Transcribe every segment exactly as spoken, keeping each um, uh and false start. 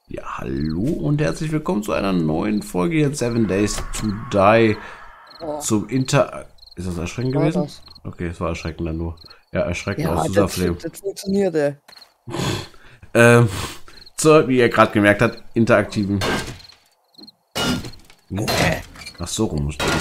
Ja, hallo und herzlich willkommen zu einer neuen Folge jetzt Seven Days to Die Oh, zum Inter... Ist das erschreckend war gewesen? das? Okay, es war erschreckend dann nur. Ja, erschreckend aus Ja, dieser das, Flame. das funktionierte. Ähm, zur, wie ihr gerade gemerkt habt, interaktiven... Hm? Nee. Ach, so rum muss das.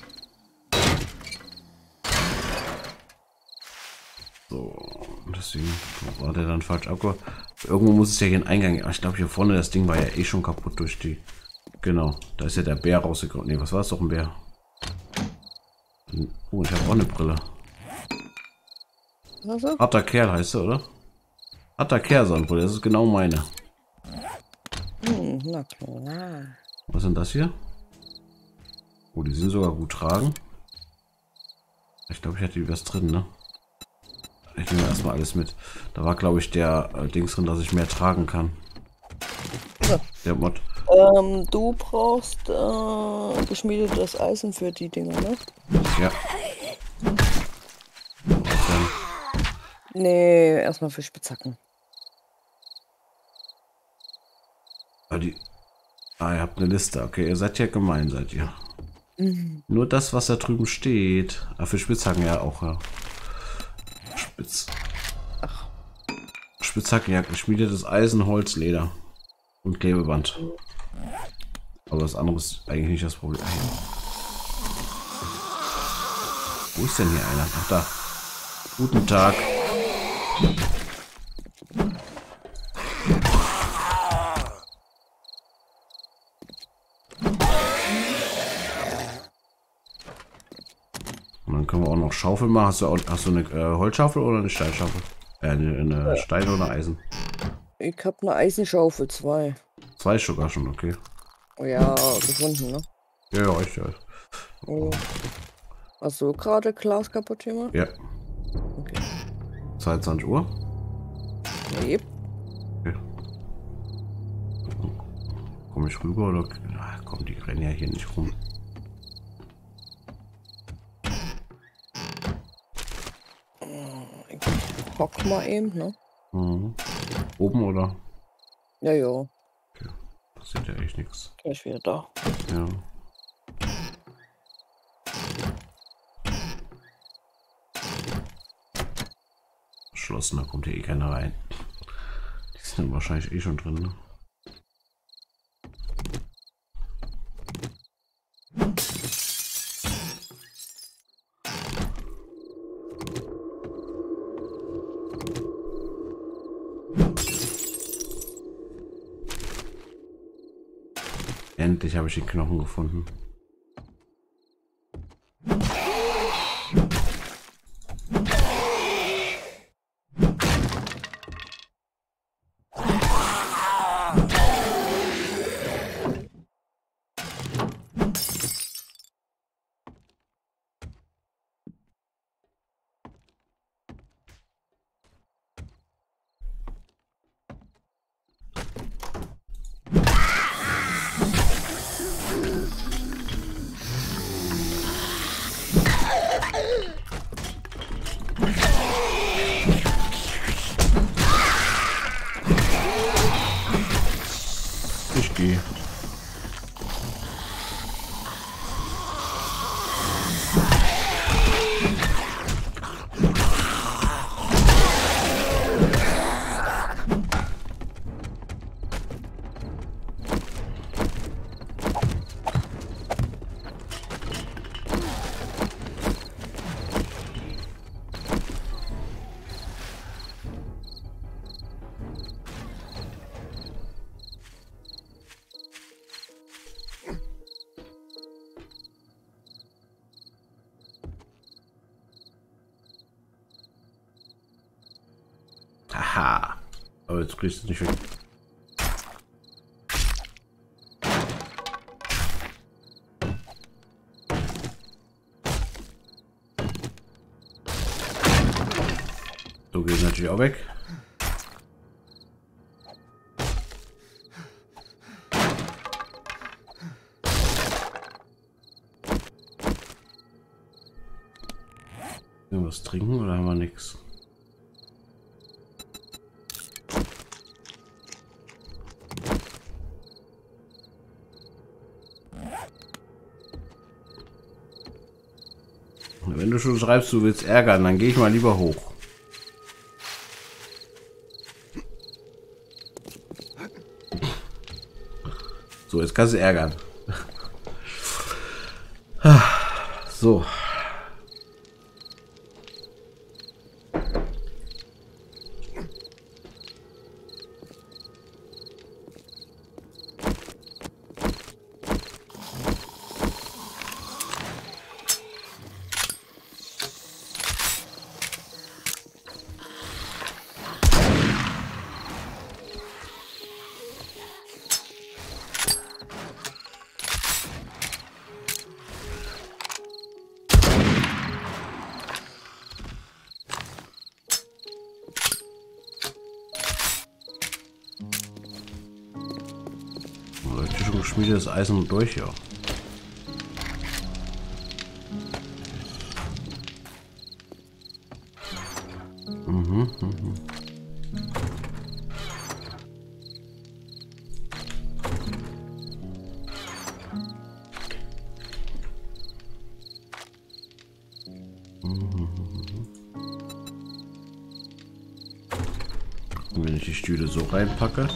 So, deswegen war der dann falsch abgeholt. Irgendwo muss es ja hier einen Eingang... Ach, ich glaube hier vorne, das Ding war ja eh schon kaputt durch die... Genau, da ist ja der Bär rausgekommen. Ne, was war es doch, ein Bär? Oh, ich habe auch eine Brille. Also? Harter Kerl heißt er, oder? Harter Kerl, Sandbrille, das ist genau meine. Hm, na klar. Was sind das hier? Oh, die sind sogar gut tragen. Ich glaube, ich hatte die was drin, ne? Ich nehme erstmal alles mit. Da war, glaube ich, der äh, Dings drin, dass ich mehr tragen kann. So. Der Mod. Ähm, du brauchst äh, geschmiedetes Eisen für die Dinger, ne? Ja. Dann, Nee, erstmal für Spitzhacken. ah, die, ah, ihr habt eine Liste. Okay, ihr seid ja gemein, seid ihr. Mhm. Nur das, was da drüben steht. Ah, für Spitzhacken ja auch, ja. Spitz. Ach. Spitzhacken, ja, geschmiedetes Eisen, Holz, Leder. Und Klebeband. Aber das andere ist eigentlich nicht das Problem. Wo ist denn hier einer? Ach, da. Guten Tag. Und dann können wir auch noch Schaufel machen. Hast du, auch, hast du eine äh, Holzschaufel oder eine Steinschaufel? Äh, eine, eine Stein oder Eisen? Ich hab eine Eisenschaufel, zwei. Zwei sogar schon, okay. Oh ja, gefunden, ne? Ja, ja, ich ja. Oh. Hast du gerade Glas kaputt gemacht? Ja, Okay. zweiundzwanzig Uhr. Yep. Okay. Komme ich rüber oder? Ach, komm, die rennen ja hier nicht rum. Ich hock mal eben, ne? Mhm. Oben oder? Ja, ja. Okay. Passiert ja echt nichts. Gleich wieder da. Ja. Geschlossen, da kommt hier eh keiner rein. Die sind wahrscheinlich eh schon drin, ne? Endlich habe ich den Knochen gefunden. Ich gehe. Haha. Aber jetzt kriegst du es nicht weg. So geht es natürlich auch weg. Was trinken oder haben wir nichts? Wenn du schon schreibst, du willst ärgern, dann gehe ich mal lieber hoch. So, jetzt kannst du ärgern. So. Geschmiedetes Eisen durch, ja. Mhm, mhm. Und wenn ich die Stühle so reinpacke.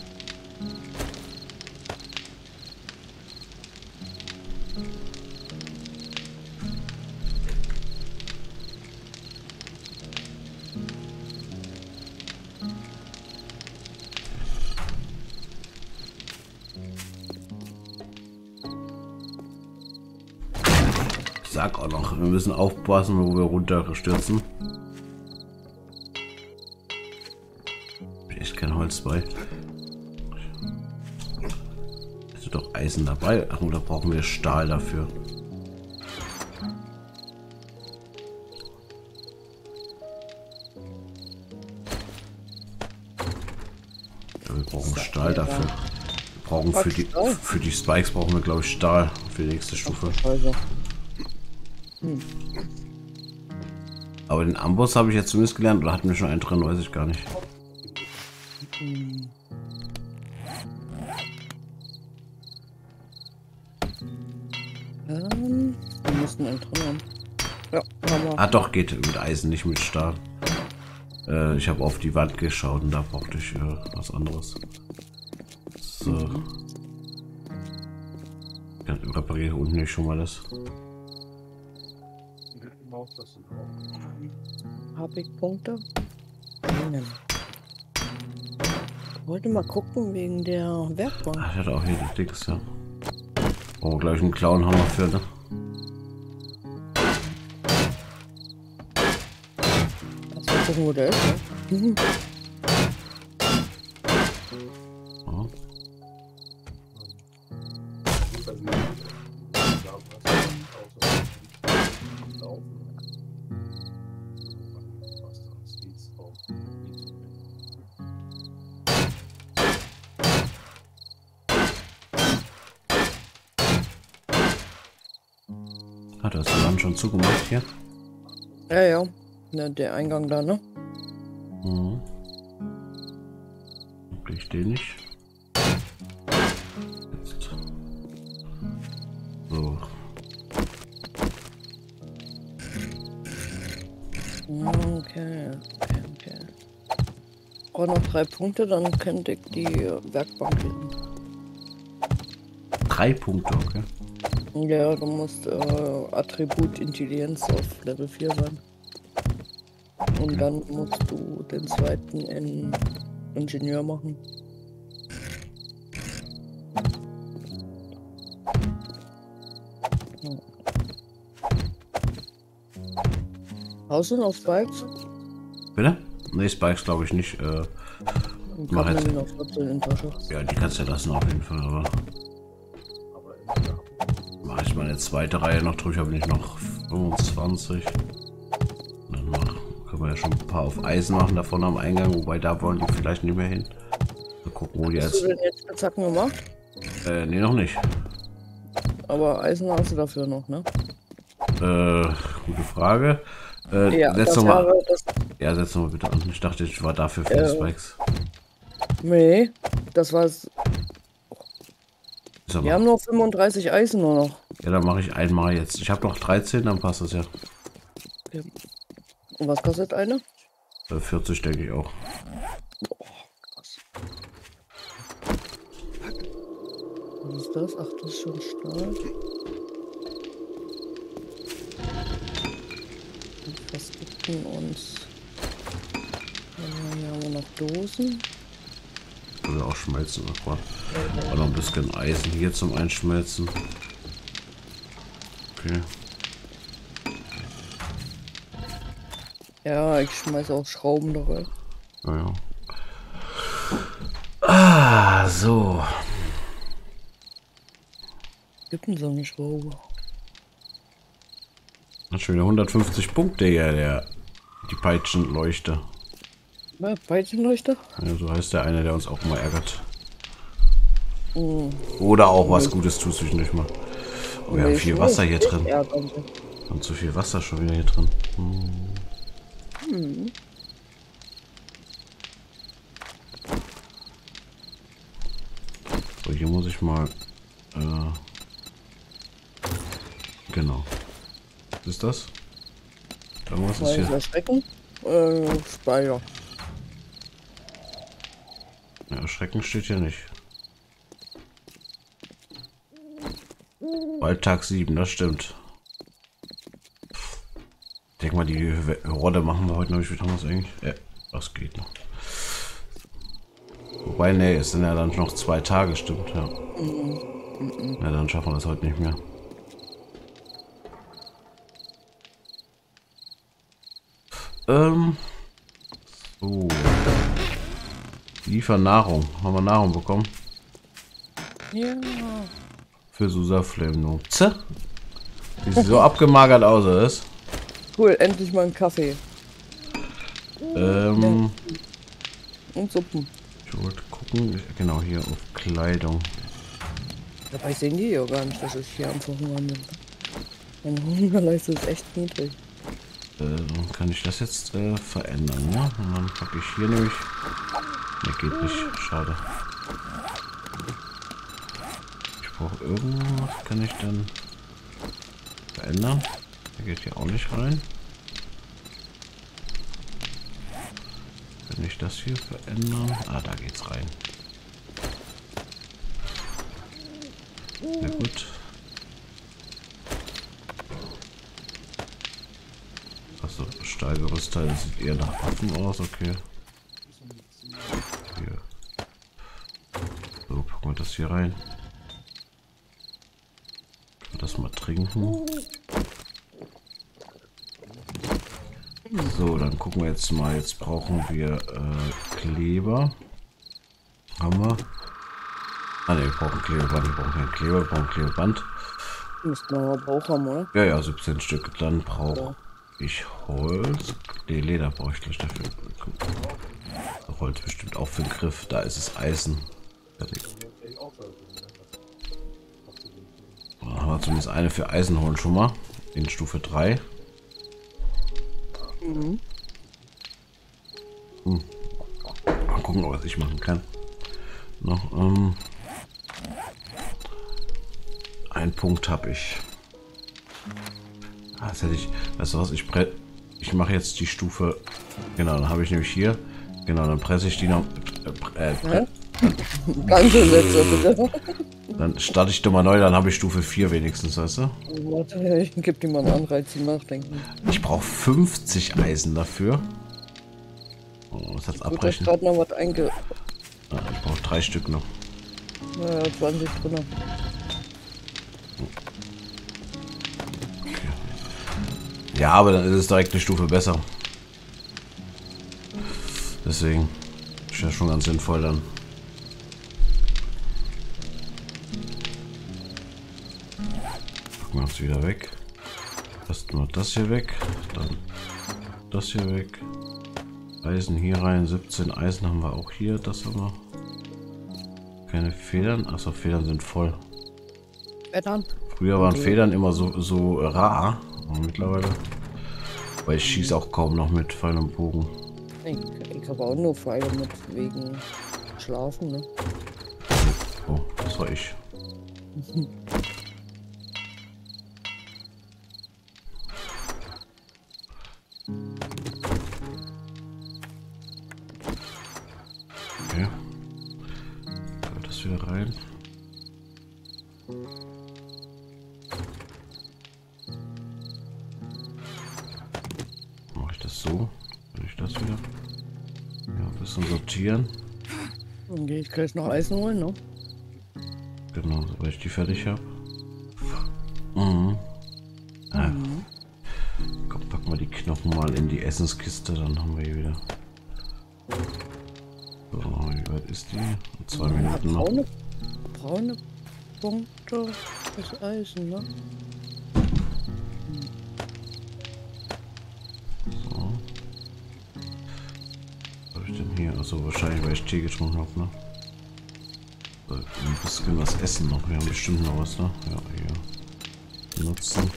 Ich sag auch noch, wir müssen aufpassen, wo wir runterstürzen. Echt kein Holz bei. Ist doch Eisen dabei? Ach, oder brauchen wir Stahl dafür? Ja, wir brauchen Stahl dafür. Wir brauchen für die, für die Spikes brauchen wir, glaube ich, Stahl für die nächste Stufe. Hm. Aber den Amboss habe ich jetzt zumindest gelernt, oder hatten wir schon einen drin, weiß ich gar nicht. Hm. Ähm, wir müssen einen drin haben. Ja, haben wir. Ah doch, geht mit Eisen, nicht mit Stahl. Äh, ich habe auf die Wand geschaut und da brauchte ich äh, was anderes. So. Mhm. Dann repariere unten nicht schon mal das. Habe ich Punkte? Nein. Ich wollte mal gucken wegen der Werkbank. Ach, ich hatte auch hier die Dicks, ja. Oh, gleich einen Clownhammer für, ne? Lass mal gucken, wo der ist, ne? Mhm. Oh. Hat das dann schon zugemacht hier? Ja, ja. Na, der Eingang da, ne? Mhm. Krieg ich den nicht? Jetzt. So. Okay, okay, okay. Ich brauche noch drei Punkte, dann könnte ich die Werkbank lesen. Drei Punkte, okay. Ja, du musst äh, Attribut Intelligenz auf Level vier sein. Und okay. Dann musst du den zweiten in Ingenieur machen. Ja. Hast du noch Spikes? Bitte? Ne, Spikes glaube ich nicht. Äh, mach jetzt. Noch vierzehn in Tasche. Ja, die kannst du ja lassen auf jeden Fall, aber. Mache ich meine zweite Reihe noch durch, habe ich noch fünfundzwanzig. Dann mach, können wir ja schon ein paar auf Eisen machen davon am Eingang, wobei da wollen die vielleicht nicht mehr hin. Mal gucken, wo die jetzt. Hast du denn jetzt Spitzhacken gemacht? Äh, nee, noch nicht. Aber Eisen hast du dafür noch, ne? Äh, gute Frage. Äh, ja, setz das noch mal. Das... Ja, setz noch mal bitte an. Ich dachte, ich war dafür für äh, die Spikes. Nee, das war's. Wir haben noch fünfunddreißig Eisen nur noch. Ja, dann mache ich einmal jetzt. Ich habe noch dreizehn, dann passt das ja. Okay. Und was kostet eine? Äh, vierzig denke ich auch. Boah, krass. Was ist das? Ach, das ist schon Stahl. Was gibt denn uns? Äh, hier haben wir noch Dosen. Oder auch schmelzen. Aber auch noch ein bisschen Eisen hier zum Einschmelzen. Okay. Ja, ich schmeiße auch Schrauben da rein. Naja. Ah, so. Gibt denn so eine Schraube? Hat schon wieder hundertfünfzig Punkte hier, der die Peitschenleuchte. Ja, Peitschenleuchter? Ja, so heißt der eine, der uns auch mal ärgert. Mhm. Oder auch was Gutes tut zwischendurch mal. Oh, wir haben viel Wasser hier drin. Ja, danke. Und zu viel Wasser schon wieder hier drin. Hm. Hm. So, hier muss ich mal. Äh, genau. Was ist das? Irgendwas ist hier. Erschrecken? Äh, Speicher. Ja, Erschrecken steht hier nicht. Waldtag sieben, das stimmt. Ich denke mal, die Rodde machen wir heute noch. Wie viel haben wir es eigentlich? Ja, das geht noch. Wobei, ne, es sind ja dann noch zwei Tage, stimmt, ja. Mhm. Ja, dann schaffen wir das heute nicht mehr. Ähm. So. Liefern Nahrung. Haben wir Nahrung bekommen? Ja. Für Susaflame. Tze? Die sieht so abgemagert aus, oder was? Cool, endlich mal ein Kaffee. Ähm. Und Suppen. Ich wollte gucken. Genau, hier auf Kleidung. Dabei sehen die ja gar nicht, dass ich hier am Verhungern bin. Meine Hungerleiste ist echt niedrig. Äh, dann kann ich das jetzt äh, verändern, ne? Und dann packe ich hier nämlich. Ne, geht nicht. Schade. Ich brauche irgendwas. Kann ich dann verändern? Der geht hier auch nicht rein. Kann ich das hier verändern? Ah, da geht's rein. Sehr gut. Also Stahlgerüstteil sieht eher nach Waffen aus, okay. Hier. So, packen wir das hier rein. Können wir das mal trinken. So, dann gucken wir jetzt mal. Jetzt brauchen wir äh, Kleber. Haben wir. Ah ne, wir brauchen Klebeband. Wir brauchen kein Kleber, wir brauchen Klebeband. Müssten wir aber auch haben, oder? Ja, ja, siebzehn Stück. Dann brauche ich Holz. Ne, Leder brauche ich gleich dafür. Holz bestimmt auch für den Griff. Da ist es Eisen. Fertig. Dann haben wir zumindest eine für Eisen holen schon mal. In Stufe drei. Mhm. Hm. Mal gucken, was ich machen kann. Noch ähm, ein Punkt habe ich. Ah, das hätte ich. Weißt du was? Ich bre ich mache jetzt die Stufe. Genau, dann habe ich nämlich hier. Genau, dann presse ich die noch. Äh, äh, Ganze Sätze bitte. Dann starte ich doch mal neu, dann habe ich Stufe vier wenigstens, weißt du? Warte, ich gebe dir mal einen Anreiz zum Nachdenken. Ich brauche fünfzig Eisen dafür. Oh, was hat's Ich habe abbrechen? gerade noch was einge... Ah, ich brauche drei Stück noch. Naja, zwanzig drin. Ja, aber dann ist es direkt eine Stufe besser. Deswegen ist ja schon ganz sinnvoll dann. Packen wir uns wieder weg. Erstmal das hier weg. Dann das hier weg. Eisen hier rein. siebzehn Eisen haben wir auch hier. Das haben wir. Keine Federn. Achso, Federn sind voll. Federn? Früher waren Federn immer so, so rar. Aber mittlerweile. Weil ich schieße auch kaum noch mit Pfeil und Bogen. Ich, ich habe auch nur Pfeile mit wegen Schlafen, ne? Oh, das war ich. das wieder rein. Mache ich das so? Will ich das wieder? Ja, ein bisschen sortieren. Dann gehe ich gleich noch Eisen holen, ne? Genau, sobald ich die fertig habe. Mhm. Ah. Mhm. Komm, packen wir die Knochen mal in die Essenskiste, dann haben wir hier wieder. So, wie weit ist die? In zwei Ja, Minuten noch. braune, braune Punkte ist Eisen, ne? So. Was habe ich denn hier? Also wahrscheinlich, weil ich Tee getrunken habe, ne? So, ein bisschen was essen noch. Wir haben bestimmt noch was, ne? Ja, hier. Nutzen.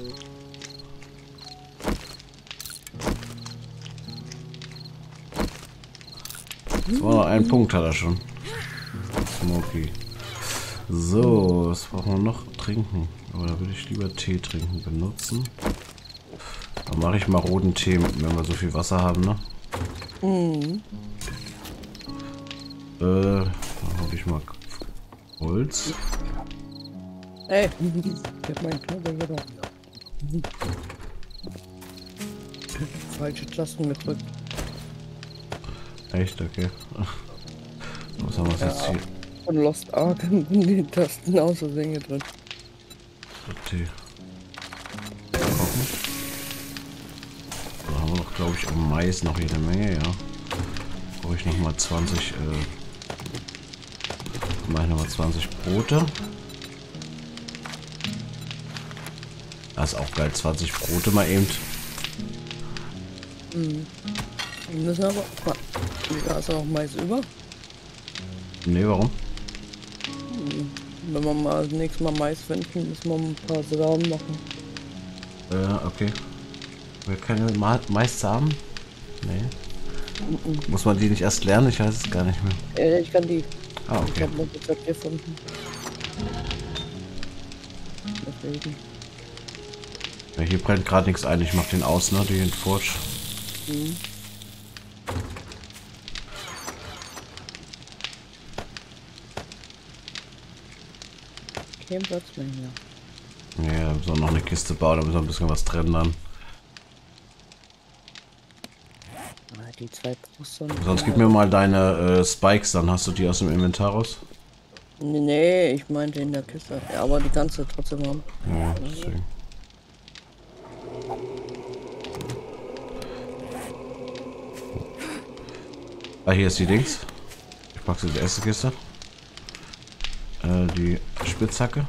zweihundertein Punkt hat er schon. Smoky. So, was brauchen wir noch? Trinken. Aber da würde ich lieber Tee trinken benutzen. Dann mache ich mal roten Tee, wenn wir so viel Wasser haben, ne? Mhm. Äh, dann hole ich mal Holz. Ey, ich hab meinen Knoblauch wieder. Falsche Tasten gedrückt. Echt? Okay. Was haben wir Ja, jetzt hier? von Lost Ark in die Tasten aus Versehen gedrückt. Tee. Kochen. Da haben wir noch, glaube ich, am Mais noch jede Menge, ja. Brauche ich noch mal zwanzig, äh, mache ich noch mal zwanzig Brote. Das ist auch geil, zwanzig Brote mal eben. Mhm. Wir müssen aber. Da ist auch Mais über. Ne, warum? Wenn wir mal das nächste Mal Mais finden, müssen wir ein paar Samen machen. Äh, okay. Wir können Ma Mais haben? Nee. Mhm. Muss man die nicht erst lernen? Ich weiß es gar nicht mehr. Äh, ich kann die. Ah, Ich okay. habe das Rezept gefunden. Deswegen. Ja, hier brennt gerade nichts ein. Ich mach den aus, ne? Den Forge. Mhm. Kein Platz mehr hier. Ja, wir sollen noch eine Kiste bauen, da müssen wir ein bisschen was trennen dann. Ah, die zwei Brustsonnen. Sonst gib mir mal deine äh, Spikes, dann hast du die aus dem Inventar raus. Nee, nee, ich meinte in der Kiste. Ja, aber die kannst du trotzdem haben. Ja, deswegen. Ah, hier ist die Dings. Ich packe sie in die erste Kiste. Äh, die Spitzhacke.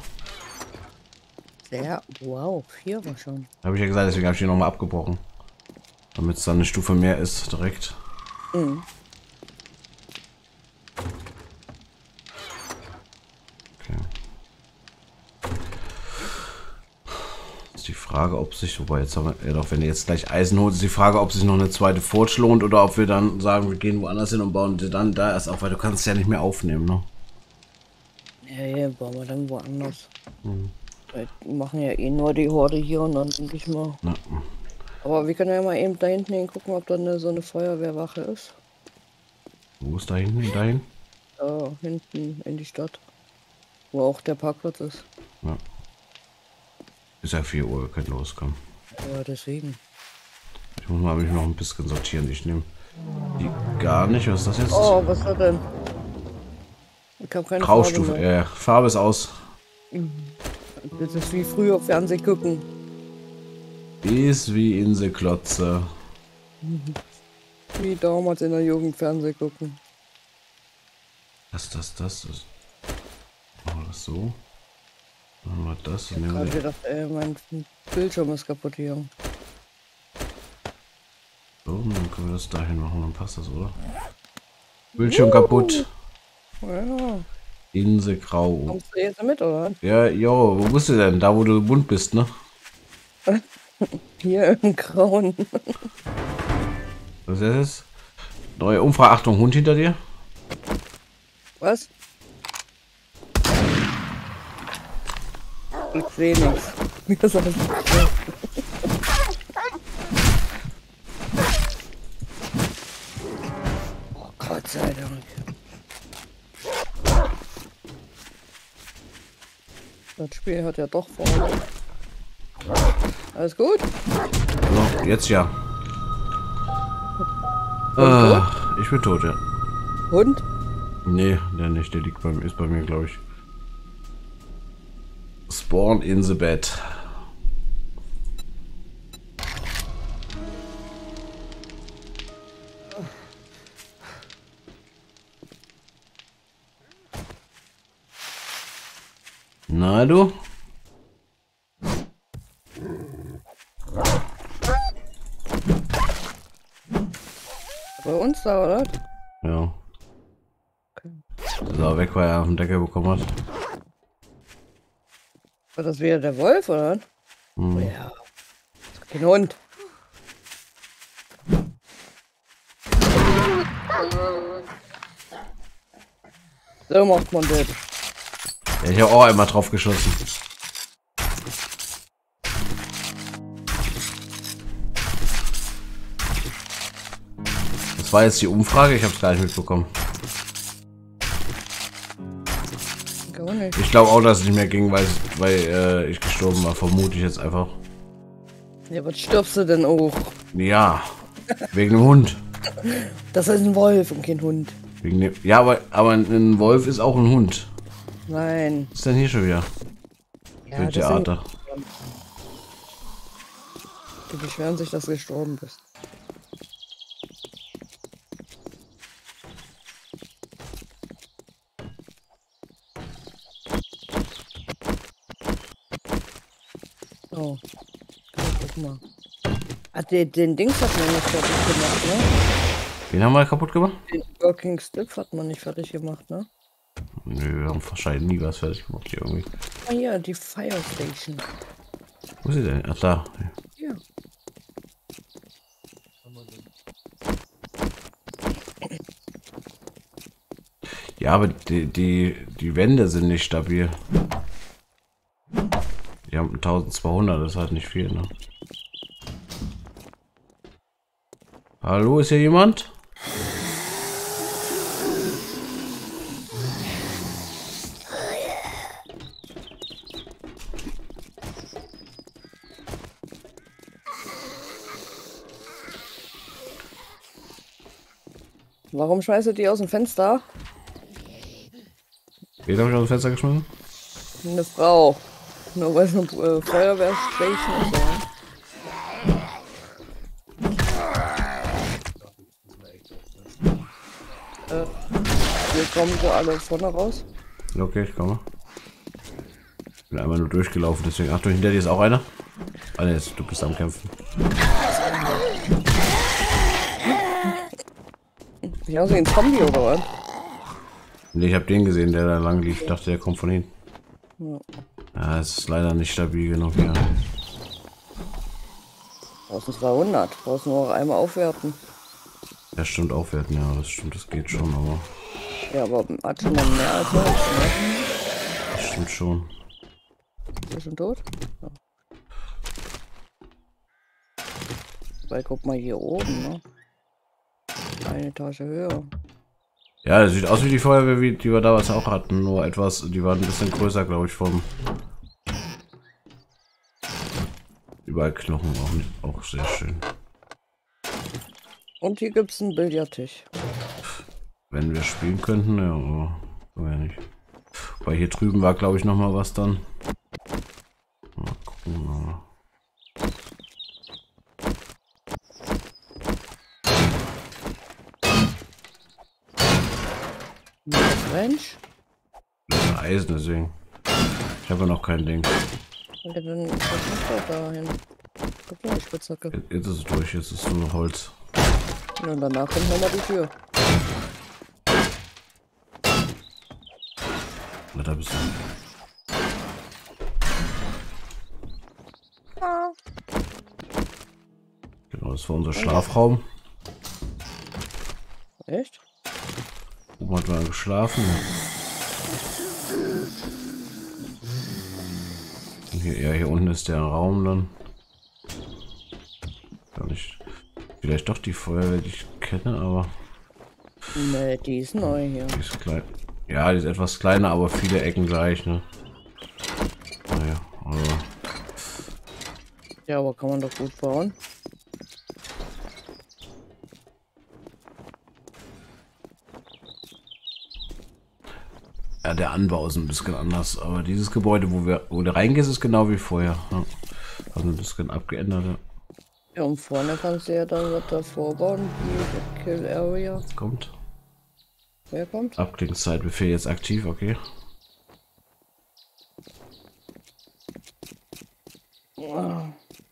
Sehr, wow, vier war schon. Habe ich ja gesagt, deswegen habe ich die nochmal abgebrochen. Damit es dann eine Stufe mehr ist, direkt. Mhm. Okay. Ist die Frage, ob sich, wobei jetzt haben wir, ja doch, wenn ihr jetzt gleich Eisen holt, ist die Frage, ob sich noch eine zweite Forge lohnt oder ob wir dann sagen, wir gehen woanders hin und bauen dann da erst auf, weil du kannst es ja nicht mehr aufnehmen, ne? Ja, ja, bauen wir dann woanders. Mhm. Wir machen ja eh nur die Horde hier und dann denke ich mal. Na, Aber wir können ja mal eben da hinten hingucken, ob da eine, so eine Feuerwehrwache ist. wo ist da hinten? Dahin? Da hinten in die Stadt. Wo auch der Parkplatz ist. Ja. Ist ja vier Uhr, wir können loskommen. Ja, deswegen. Ich muss mal mich noch ein bisschen sortieren. Ich nehme die gar nicht. Was ist das jetzt? Oh, was ist das denn? Ich habe keine Graustufe. Farbe mehr. Äh, Farbe ist aus. Das ist wie früher Fernsehen gucken. Ist wie Inselklotze. Wie damals in der Jugend Fernsehen gucken. Das, das, das. das. Machen wir das so. Machen wir das. Ich Und hab nehmen gerade wir gedacht, ey, mein Bildschirm ist kaputt hier. so. Und dann können wir das dahin machen. Dann passt das, oder? Bildschirm kaputt. Ja. Inselgrau. Kommst du jetzt mit, oder? Ja, jo, wo bist du denn? Da, wo du bunt bist, ne? Hier im Grauen. Was ist das? Neue Umfrage. Achtung, Hund hinter dir. Was? Ich sehe nichts. Wie das alles ist. Oh, Gott sei Dank. Das Spiel hat ja doch Vorteile. Alles gut? So, jetzt ja. Bin Ah, ich bin tot, ja. Hund? Nee, der nicht. Der liegt bei mir, ist bei mir, glaube ich. Spawn in the bed. Na du? Bei uns da, oder? Ja. Okay. So, weg, weil er auf den Deckel bekommen hat. War das wieder der Wolf, oder? Hm. Oh ja. Das ist kein Hund. So macht man das. Ja, ich habe auch einmal drauf geschossen. Das war jetzt die Umfrage, ich habe es gar nicht mitbekommen. Gar nicht. Ich glaube auch, dass es nicht mehr ging, weil, weil äh, ich gestorben war, vermute ich jetzt einfach. Ja, was stirbst du denn auch? Ja, wegen dem Hund. Das ist ein Wolf und kein Hund. Wegen dem, ja, aber, aber ein Wolf ist auch ein Hund. Nein. Was ist denn hier schon wieder? Ja, Für das Theater. sind, die beschweren sich, dass du gestorben bist. Oh. Ja, guck mal. Ah, den, den Dings hat man nicht fertig gemacht, ne? Den haben wir kaputt gemacht? Den Working Stiff hat man nicht fertig gemacht, ne? Nö, wir haben wahrscheinlich nie was fertig gemacht hier irgendwie. Ah ja, die Fire Station. Wo ist sie denn? Ach, da. Ja. Ja, aber die, die, die Wände sind nicht stabil. Die haben eintausendzweihundert, das ist halt nicht viel, ne? Hallo, ist hier jemand? Warum schmeißt du die aus dem Fenster? Wen habe ich aus dem Fenster geschmissen? Eine Frau. Nur weil es eine äh, Feuerwehrstation ist. Ja. Äh, wir kommen so alle vorne raus. Okay, ich komme. Bin einmal nur durchgelaufen, deswegen. Ach du, hinter dir ist auch einer. Ah, ne, du bist am Kämpfen. Ich aus wie ein Zombie oder was? Ne, ich habe den gesehen, der da lang lief. Ich dachte, der kommt von hinten. Ja. Ja, es ist leider nicht stabil genug hier. Draußen zweihundert. Brauchst nur noch einmal aufwerten. Ja, stimmt, aufwerten, ja, das stimmt, das geht schon, aber. Ja, aber hat schon mal mehr als Holz, ne? Das stimmt schon. Ist er schon tot? Ja. Weil guck mal hier oben, ne? Eine Etage höher. Ja, das sieht aus wie die Feuerwehr, wie, die wir damals auch hatten, nur etwas, die waren ein bisschen größer, glaube ich, vom. Überall Knochen, auch, nicht, auch sehr schön. Und hier gibt es einen Billardtisch. Wenn wir spielen könnten, ja, aber so ja nicht. Weil hier drüben war, glaube ich, noch mal was dann. Mal gucken, aber. Mensch. Das ist Eisen, deswegen. Ich habe ja noch kein Ding. Ja, dann was macht er da hin? Guck mal, die Spitzhacke. Jetzt, jetzt ist es durch, jetzt ist nur noch Holz. Ja, und danach kommt nochmal die Tür. Na, da bist du. Genau, das war unser Schlafraum. Echt? Oben hat man geschlafen. Und hier, ja, hier unten ist der Raum dann. Gar nicht. Vielleicht doch die Feuerwehr, die ich kenne, aber. Ne, die ist neu hier. Die ist klein. Ja, die ist etwas kleiner, aber viele Ecken gleich, ne? Ja, aber kann man doch gut bauen. Ja, der Anbau ist ein bisschen anders, aber dieses Gebäude, wo wir, wo du reingehst, ist genau wie vorher. Ja. Also ein bisschen abgeändert. Ja. Ja, und vorne kannst du ja dann was davor bauen, die Kill Area. Jetzt kommt. Wer kommt? Abklingungszeitbefehl jetzt aktiv, okay. Ah.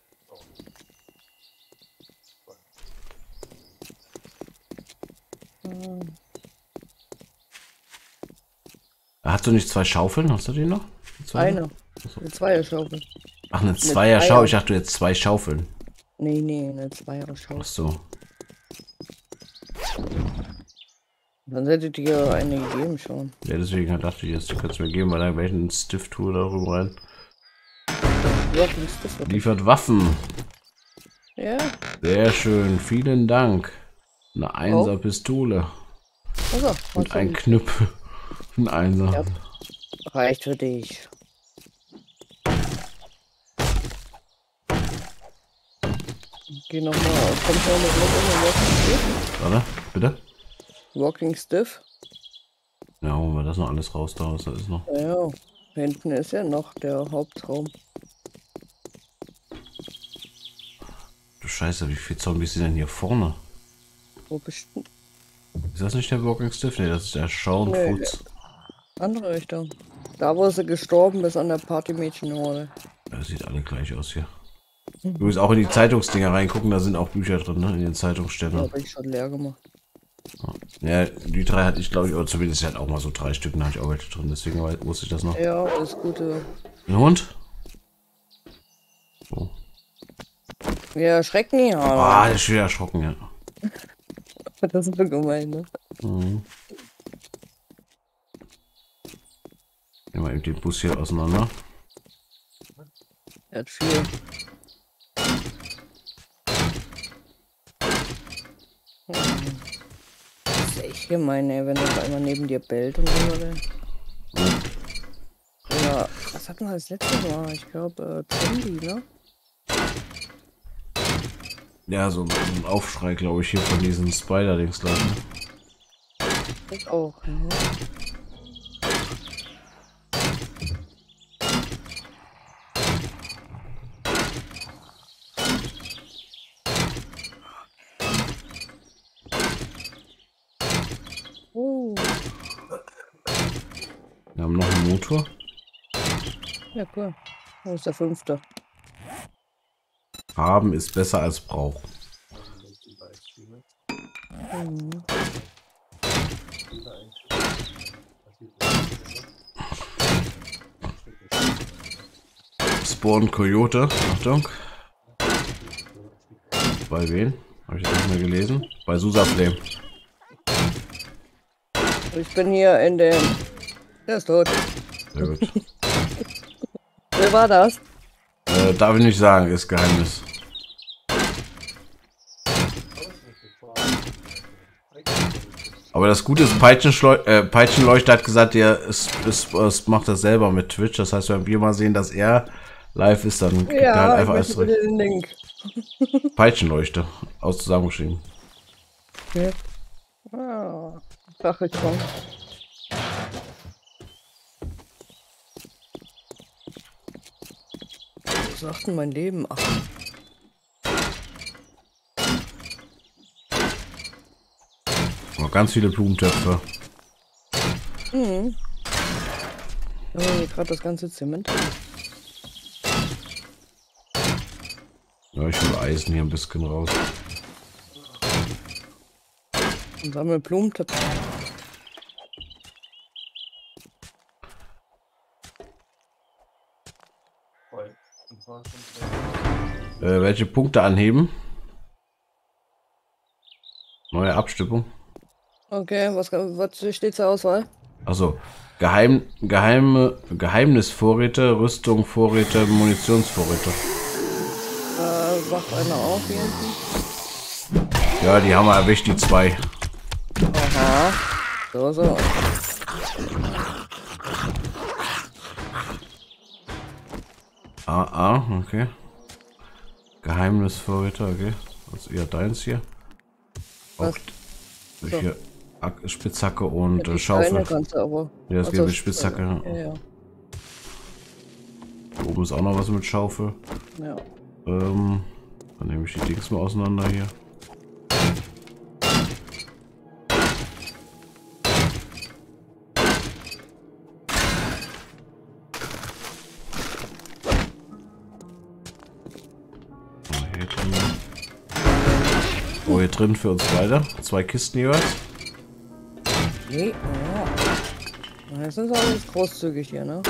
Hm. Hast du nicht zwei Schaufeln? Hast du die noch? Die zwei? Eine. Eine Zweierschaufel. Ach, eine Zweier-Schaufel. Ich dachte jetzt zwei Schaufeln. Nee, nee, eine Zweierschaufel. Ach so. Dann hättet ihr eine gegeben schon. Ja, deswegen dachte ich jetzt, du kannst mir geben, weil da welchen Stift-Tool da rüber rein. Working Stiff. Liefert Waffen. Ja. Sehr schön, vielen Dank. Eine Einser-Pistole. Also, und ein Knüppel. Ein Einser. Ja. Reicht für dich. Geh nochmal. Kommt noch mit Walking Stiff? Warte, bitte? Walking Stiff. Ja, holen wir das noch alles raus, da was da ist noch. Ja, hinten ist ja noch der Hauptraum. Du Scheiße, wie viele Zombies sind denn hier vorne? Wo bist du? Ist das nicht der Walking Stiff? Ne, das ist der Shaun Nee. Foods. Andere Richtung. Da, wo sie gestorben ist an der Partymädchenhorde. Das sieht alle gleich aus hier. Du musst auch in die Zeitungsdinger reingucken, da sind auch Bücher drin, ne? In den Zeitungsständen. Habe ich schon leer gemacht. Ja, die drei hatte ich, glaube ich, oder zumindest halt auch mal so drei Stück, da habe ich auch welche drin, deswegen wusste ich das noch. Ja, das Gute. Ein Hund? So. Wir erschrecken ihn, Ah, der ist schwer erschrocken, ja. Das ist so gemein, ne? Mhm. Nehmen wir eben den Bus hier auseinander. Er hat viel. Das ist echt gemein, ey, wenn er auf einmal neben dir bellt und so, oder? Ja, was hatten wir als letztes Mal? Ich glaube, äh, Zombie, ne? Ja, so ein Aufschrei, glaube ich, hier von diesen Spider-Dings gleich. Ne? Ich auch, ne? Oh. Wir haben noch einen Motor. Ja, cool. Wo ist der fünfte? Haben ist besser als brauchen. Mhm. Spawn Coyote, Achtung. Bei wen? Habe ich das nicht mehr gelesen? Bei Susaflame. Ich bin hier in dem... Der ist tot. Sehr gut. Wer war das? Äh, darf ich nicht sagen, ist Geheimnis. Aber das Gute ist, Peitschenschleu äh, Peitschenleuchter hat gesagt, der ist, ist, ist, macht das selber mit Twitch. Das heißt, wenn wir mal sehen, dass er live ist, dann kriegt Ja, er halt einfach ich alles möchte zurück. den Link. Peitschenleuchter aus zusammengeschrieben. Okay. Ah, sag ich schon. Was sagt denn mein Leben? Ach, Oh, ganz viele Blumentöpfe. mhm. Oh, hier gerade das ganze Zement. Ja, ich hole Eisen hier ein bisschen raus. Und sammle Blumentöpfe. Äh, welche Punkte anheben? Neue Abstimmung. Okay, was, was steht zur Auswahl? Also Geheim, geheime Geheimnisvorräte, Rüstung, Vorräte, Munitionsvorräte. Äh, wacht einer auf hier hinten. Ja, die haben wir erwischt, die zwei. Aha. So, so. Ah, ah, okay. Geheimnisvorräte, okay. Das ist eher deins hier. Auch so. hier Spitzhacke und ja, äh, Schaufel. Kannst du aber. Ja, das also geht mit Spitzhacke. Ja, ja. Hier oben ist auch noch was mit Schaufel. Ja. Ähm, dann nehme ich die Dings mal auseinander hier. Hier drin. Oh, hier drin für uns beide. Zwei Kisten jeweils. Nee, ja. Das ist alles großzügig hier, ne?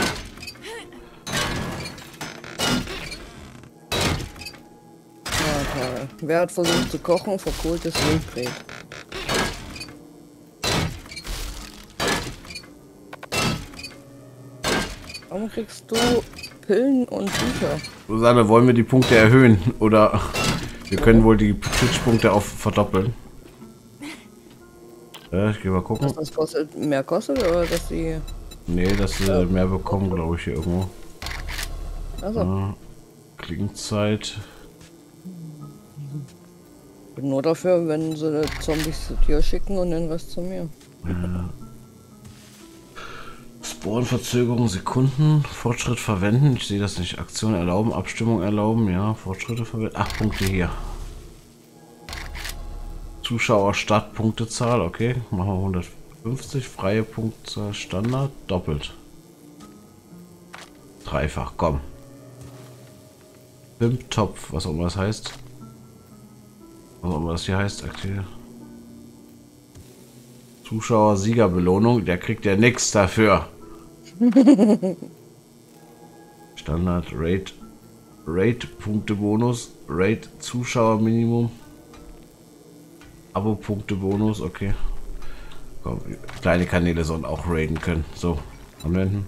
Ja, wer hat versucht zu kochen? Verkohltes Wildbret. Warum kriegst du Pillen und Bücher? Susanne, wollen wir die Punkte erhöhen? Oder wir können wohl die Twitch-Punkte auf verdoppeln. Ja, ich gehe mal gucken. Dass das kostet, mehr kostet oder dass die... Nee, dass sie ja. mehr bekommen, glaube ich, hier irgendwo. Also. Ja, Klingenzeit. Bin nur dafür, wenn sie Zombies zu dir schicken und dann was zu mir. Ja. Spawnverzögerung, Sekunden, Fortschritt verwenden. Ich sehe das nicht. Aktion erlauben, Abstimmung erlauben. Ja, Fortschritte verwenden. Acht Punkte hier. Zuschauer Startpunktezahl, okay. Machen wir hundertfünfzig. Freie Punktzahl Standard. Doppelt. Dreifach, komm. Pimp-Topf, was auch immer das heißt. Was auch immer das hier heißt, aktiviert. Zuschauer Siegerbelohnung, der kriegt ja nichts dafür. Standard Rate. Rate Punkte Bonus. Rate Zuschauer Minimum. Abo Punkte Bonus, okay. Komm, kleine Kanäle sollen auch raiden können. So, anwenden.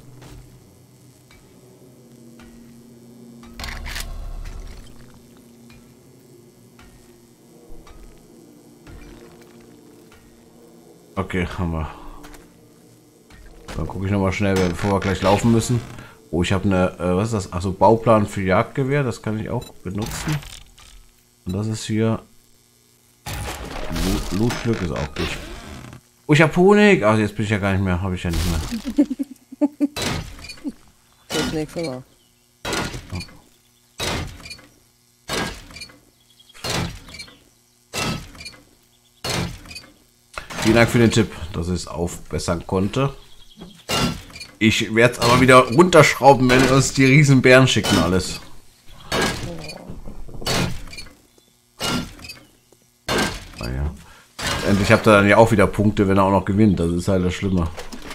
Okay, haben wir. Dann gucke ich noch mal schnell, bevor wir gleich laufen müssen. Oh, ich habe eine, äh, was ist das? Also Bauplan für Jagdgewehr, das kann ich auch benutzen. Und das ist hier Loot, Lootglück ist auch gut. Oh, ich habe Honig. Ach, jetzt bin ich ja gar nicht mehr, habe ich ja nicht mehr. Das nächste Mal. Vielen Dank für den Tipp, dass ich es aufbessern konnte. Ich werde es aber wieder runterschrauben, wenn wir uns die riesen Bären schicken alles. Naja. Endlich habt ihr dann ja auch wieder Punkte, wenn er auch noch gewinnt. Das ist halt das Schlimme.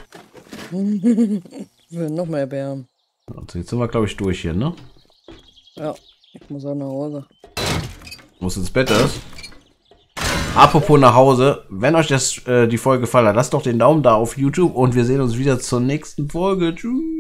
Wir noch mehr Bären. Also jetzt sind wir, glaube ich, durch hier, ne? Ja, ich muss auch nach Hause. Muss ins Bett erst. Apropos nach Hause, wenn euch das, äh, die Folge gefallen hat, lasst doch den Daumen da auf YouTube und wir sehen uns wieder zur nächsten Folge. Tschüss.